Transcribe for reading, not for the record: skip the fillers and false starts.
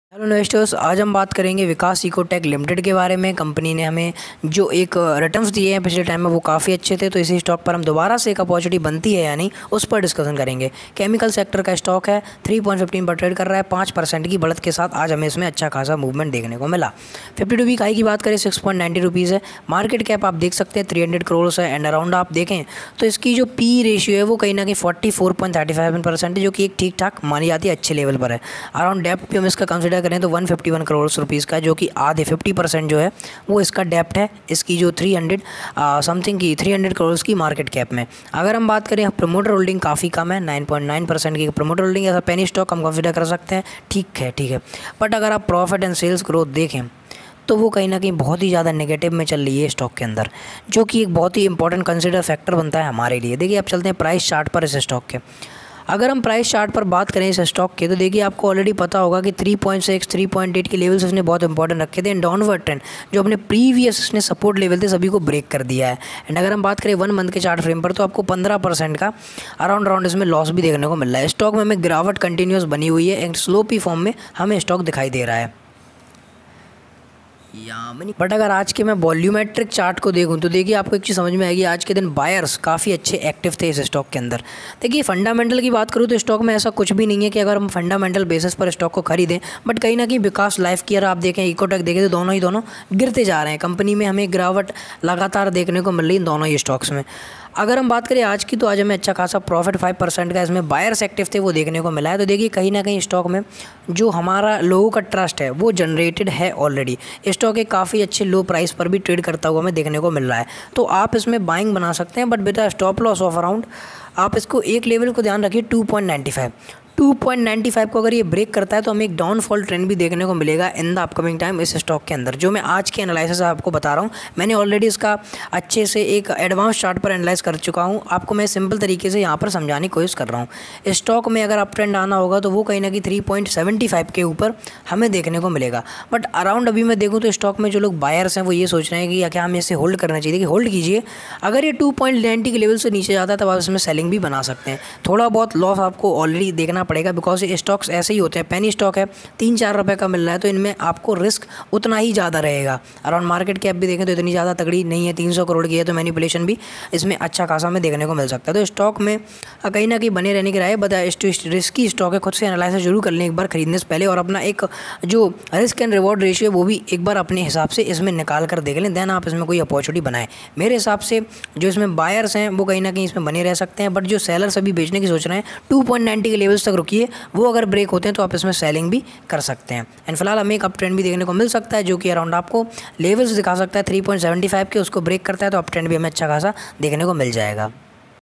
Hello investors, आज हम बात करेंगे विकास इकोटेक लिमिटेड के बारे में। कंपनी ने हमें जो एक रिटर्न्स दिए हैं पिछले टाइम में वो काफ़ी अच्छे थे, तो इसी स्टॉक पर हम दोबारा से एक अपॉर्चुनिटी बनती है या नहीं उस पर डिस्कशन करेंगे। केमिकल सेक्टर का स्टॉक है, 3.15 पर ट्रेड कर रहा है। 5% की बढ़त के साथ आज हमें इसमें अच्छा खासा मूवमेंट देखने को मिला। 52 वीक हाई की बात करें 6.90 रुपीज़ है। मार्केट कैप आप देख सकते हैं 300 करोड़ है एंड अराउंड आप देखें तो इसकी जो पी रेशियो है वो कहीं ना कहीं 44.35% है, जो कि एक ठीक ठाक मानी जाती है, अच्छे लेवल पर है। अराउंड डेप्थ भी हम इसका कंसिडर करें तो 151 करोड़ रुपीज़ का, जो कि आधे 50% जो है वो इसका डेप्ट है। इसकी जो 300 समथिंग की 300 करोड़ की मार्केट कैप में। अगर हम बात करें प्रमोटर होल्डिंग काफ़ी कम है, 9.9% की प्रमोटर होल्डिंग। ऐसा पेनी स्टॉक हम कंसिडर कर सकते हैं, ठीक है। बट अगर आप प्रॉफिट एंड सेल्स ग्रोथ देखें तो वो कहीं ना कहीं बहुत ही ज़्यादा नेगेटिव में चल रही है स्टॉक के अंदर, जो कि एक बहुत ही इंपॉर्टेंट कंसिडर फैक्टर बनता है हमारे लिए। देखिए, अब चलते हैं प्राइस चार्ट पर इस स्टॉक के। अगर हम प्राइस चार्ट पर बात करें इस स्टॉक के, तो देखिए आपको ऑलरेडी पता होगा कि 3.6 3.8 के लेवल्स इसने बहुत इंपॉर्टेंट रखे थे। एंड डाउनवर्ड ट्रेंड जो अपने प्रीवियस इसने सपोर्ट लेवल थे सभी को ब्रेक कर दिया है। एंड अगर हम बात करें 1 मंथ के चार्ट फ्रेम पर तो आपको 15% का अराउंड इसमें लॉस भी देखने को मिल रहा है। स्टॉक में हमें गिरावट कंटिन्यूस बनी हुई है एंड स्लो पी फॉर्म में हमें स्टॉक दिखाई दे रहा है। बट अगर आज के मैं वॉल्यूमेट्रिक चार्ट को देखूं तो देखिए आपको एक चीज़ समझ में आएगी, आज के दिन बायर्स काफ़ी अच्छे एक्टिव थे इस स्टॉक के अंदर। देखिए, फंडामेंटल की बात करूं तो स्टॉक में ऐसा कुछ भी नहीं है कि अगर हम फंडामेंटल बेसिस पर स्टॉक को खरीदें, बट कहीं ना कहीं विकास लाइफ केयर आप देखें, इकोटेक देखें तो दोनों गिरते जा रहे हैं। कंपनी में हमें गिरावट लगातार देखने को मिल रही है दोनों ही स्टॉक्स में। अगर हम बात करें आज की तो आज हमें अच्छा खासा प्रॉफिट 5% का इसमें बायर्स एक्टिव थे वो देखने को मिला है। तो देखिए कहीं ना कहीं स्टॉक में जो हमारा लोगों का ट्रस्ट है वो जनरेटेड है ऑलरेडी। स्टॉक एक काफ़ी अच्छे लो प्राइस पर भी ट्रेड करता हुआ हमें देखने को मिल रहा है, तो आप इसमें बाइंग बना सकते हैं, but with stop loss of around आप इसको एक लेवल को ध्यान रखिए 2.95 को अगर ये ब्रेक करता है तो हमें एक डाउनफॉल ट्रेंड भी देखने को मिलेगा इन द अपकमिंग टाइम इस स्टॉक के अंदर। जो मैं आज के एनालिसिस आपको बता रहा हूँ, मैंने ऑलरेडी इसका अच्छे से एक एडवांस चार्ट पर एनालाइज कर चुका हूँ। आपको मैं सिंपल तरीके से यहाँ पर समझाने की कोशिश कर रहा हूँ। स्टॉक में अगर अप ट्रेंड आना होगा तो वो कहीं ना कहीं 3.75 के ऊपर हमें देखने को मिलेगा। बट अराउंड अभी मैं देखूँ तो स्टॉक में जो लोग बायर्स हैं वो ये सोच रहे हैं कि क्या हमें इसे होल्ड करना चाहिए। कि होल्ड कीजिए, अगर ये 2.90 के लेवल से नीचे जाता है तब आप इसमें सेलिंग भी बना सकते हैं। थोड़ा बहुत लॉस आपको ऑलरेडी देखना पड़ेगा, बिकॉज स्टॉक्स ऐसे ही होते हैं। पेनी स्टॉक है, 3-4 रुपये का मिल रहा है तो इनमें आपको रिस्क उतना ही ज़्यादा रहेगा। अराउंड मार्केट कैप भी देखें तो इतनी ज़्यादा तगड़ी नहीं है, 300 करोड़ की है, तो मैनिपुलेशन भी इसमें अच्छा खासा हमें देखने को मिल सकता है। तो स्टॉक में कहीं ना कहीं बने रहने की राय बता। रिस्की स्टॉक है, खुद से एनालिसिस जरूर कर लें एक बार खरीदने से पहले, और अपना एक जो रिस्क एंड रिवॉर्ड रेशियो है वो भी एक बार अपने हिसाब से इसमें निकाल कर देख लें, देन आप इसमें कोई अपॉर्चुनिटी बनाएं। मेरे हिसाब से जो इसमें बायर्स हैं वो कहीं ना कहीं इसमें बने रह सकते हैं, बट जो सेलर्स अभी बेचने की सोच रहे हैं 2.90 के लेवल्स तक रुकिए, वो अगर ब्रेक होते हैं तो आप इसमें सेलिंग भी कर सकते हैं। एंड फिलहाल हमें एक अप ट्रेंड भी देखने को मिल सकता है जो कि अराउंड आपको लेवल्स दिखा सकता है 3.75 के, उसको ब्रेक करता है तो अप ट्रेंड भी हमें अच्छा खासा देखने को मिल जाएगा।